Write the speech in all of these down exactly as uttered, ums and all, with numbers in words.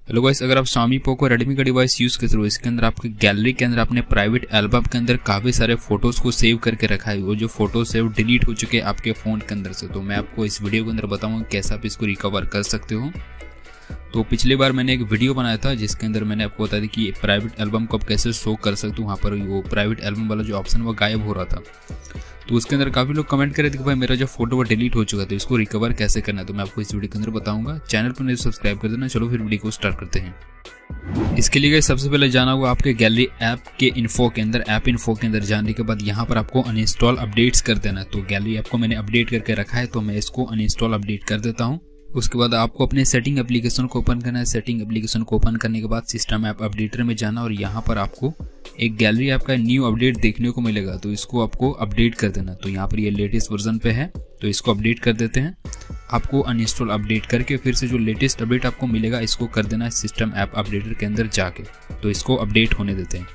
Hello guys, अगर आप Xiaomi Poco Redmi का डिवाइस यूज करते हो, इसके अंदर आपके गैलरी के अंदर आपने प्राइवेट एल्बम के अंदर काफी सारे फोटोज को सेव करके रखा है। वो जो फोटोज है वो डिलीट हो चुके हैं आपके फोन के अंदर से। तो मैं आपको इस वीडियो के अंदर बताऊंगा कैसे आप इसको रिकवर कर सकते हो। तो पिछली बार मैंने एक वीडियो बनाया था जिसके अंदर मैंने आपको बताया था कि प्राइवेट एल्बम को आप कैसे शो कर सकते हो। वहाँ पर वो प्राइवेट एल्बम वाला जो ऑप्शन वो गायब हो रहा था। तो उसके अंदर काफी लोग कमेंट कर रहे थे कि भाई मेरा जो फोटो वो डिलीट हो चुका था, तो इसको रिकवर कैसे करना है। तो मैं आपको इस वीडियो के अंदर बताऊंगा। चैनल पर नहीं सब्सक्राइब कर देना। चलो फिर वीडियो को स्टार्ट करते हैं। इसके लिए सबसे पहले जाना होगा आपके गैलरी ऐप के इन्फो के अंदर। ऐप इन्फो के अंदर जाने के बाद यहाँ पर आपको अनइंस्टॉल अपडेट्स कर देना है। तो गैलरी ऐप को मैंने अपडेट करके रखा है, तो मैं इसको अनइंस्टॉल अपडेट कर देता हूँ। उसके बाद आपको अपने सेटिंग एप्लीकेशन को ओपन करना है। सेटिंग एप्लीकेशन को ओपन करने के बाद सिस्टम ऐप अपडेटर में जाना और यहाँ पर आपको एक गैलरी ऐप का न्यू अपडेट देखने को मिलेगा, तो इसको आपको अपडेट कर देना। तो यहाँ पर ये लेटेस्ट वर्जन पे है, तो इसको अपडेट कर देते हैं। आपको अनइंस्टॉल अपडेट करके फिर से जो लेटेस्ट अपडेट आपको मिलेगा इसको कर देना है सिस्टम ऐप अपडेटर के अंदर जाके। तो इसको अपडेट होने देते हैं।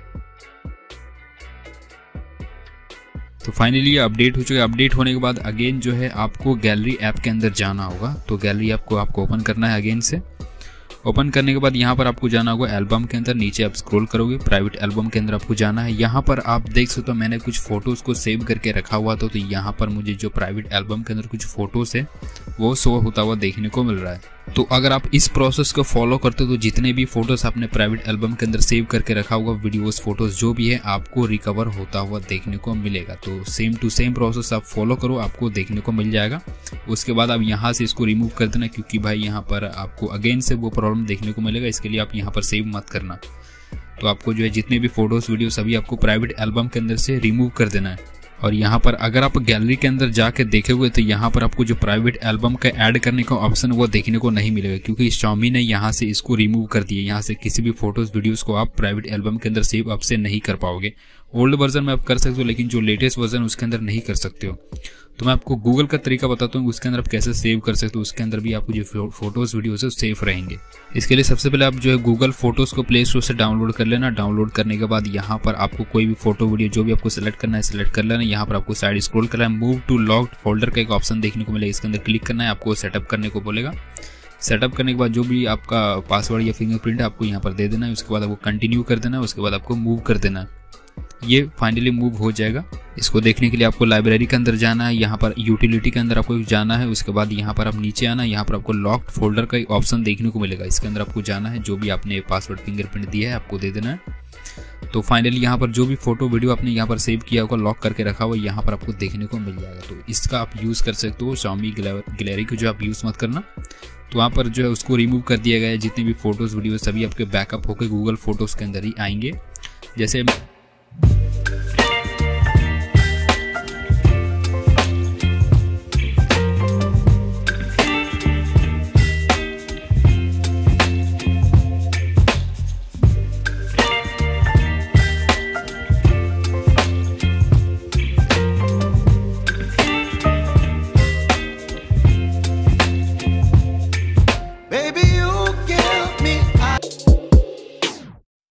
तो फाइनली ये अपडेट हो चुका है। अपडेट होने के बाद अगेन जो है आपको गैलरी ऐप के अंदर जाना होगा। तो गैलरी ऐप को आपको ओपन करना है अगेन से। ओपन करने के बाद यहाँ पर आपको जाना होगा एल्बम के अंदर। नीचे आप स्क्रॉल करोगे, प्राइवेट एल्बम के अंदर आपको जाना है। यहाँ पर आप देख सकते हो मैंने कुछ फोटोज को सेव करके रखा हुआ था। तो यहाँ पर मुझे जो प्राइवेट एल्बम के अंदर कुछ फोटोज है वो शो होता हुआ देखने को मिल रहा है। तो अगर आप इस प्रोसेस को फॉलो करते हो तो जितने भी फोटोज आपने प्राइवेट एल्बम के अंदर सेव करके रखा होगा, वीडियोस फोटोज जो भी है, आपको रिकवर होता हुआ देखने को मिलेगा। तो सेम टू सेम प्रोसेस आप फॉलो करो, आपको देखने को मिल जाएगा। उसके बाद आप यहाँ से इसको रिमूव कर देना, क्योंकि भाई यहाँ पर आपको अगेन से वो प्रॉब्लम देखने को मिलेगा। इसके लिए आप यहाँ पर सेव मत करना। तो आपको जो है जितने भी फोटोज वीडियो सभी आपको प्राइवेट एल्बम के अंदर से रिमूव कर देना है। और यहाँ पर अगर आप गैलरी के अंदर जाके देखोगे तो यहाँ पर आपको जो प्राइवेट एल्बम का ऐड करने का ऑप्शन वो देखने को नहीं मिलेगा, क्योंकि Xiaomi ने यहाँ से इसको रिमूव कर दिया। यहाँ से किसी भी फोटोज वीडियोस को आप प्राइवेट एल्बम के अंदर सेव अब से नहीं कर पाओगे। ओल्ड वर्जन में आप कर सकते हो, लेकिन जो लेटेस्ट वर्जन उसके अंदर नहीं कर सकते हो। तो मैं आपको गूगल का तरीका बताता हूँ, उसके अंदर आप कैसे सेव कर सकते हो। उसके अंदर भी आपको जो फोटोज वीडियोस है सेफ रहेंगे। इसके लिए सबसे पहले आप जो है गूगल फोटोज को प्ले स्टोर से डाउनलोड कर लेना। डाउनलोड करने के बाद यहाँ पर आपको कोई भी फोटो वीडियो जो भी आपको सेलेक्ट करना है सेलेक्ट कर लेना। यहाँ पर आपको साइड स्क्रॉल करना है, मूव टू लॉक्ड फोल्डर का एक ऑप्शन देखने को मिलेगा। इसके अंदर क्लिक करना है, आपको सेटअप करने को बोलेगा। सेटअप करने के बाद जो भी आपका पासवर्ड या फिंगरप्रिंट है आपको यहाँ पर दे देना है। उसके बाद आपको कंटिन्यू कर देना है। उसके बाद आपको मूव कर देना है। ये फाइनली मूव हो जाएगा। इसको देखने के लिए आपको लाइब्रेरी के अंदर जाना है। यहाँ पर यूटिलिटी के अंदर आपको जाना है। उसके बाद यहाँ पर आप नीचे आना, यहाँ पर आपको लॉक्ड फोल्डर का एक ऑप्शन देखने को मिलेगा। इसके अंदर आपको जाना है, जो भी आपने पासवर्ड फिंगरप्रिंट दिया है आपको दे देना है। तो फाइनली यहाँ पर जो भी फोटो वीडियो आपने यहाँ पर सेव किया होगा, लॉक करके रखा हुआ, यहाँ पर आपको देखने को मिल जाएगा। तो इसका आप यूज़ कर सकते हो। Xiaomi गैलरी को जो आप यूज़ मत करना। तो वहाँ पर जो है उसको रिमूव कर दिया गया है। जितने भी फोटोज़ वीडियो सभी आपके बैकअप होकर गूगल फोटोज़ के अंदर ही आएंगे। जैसे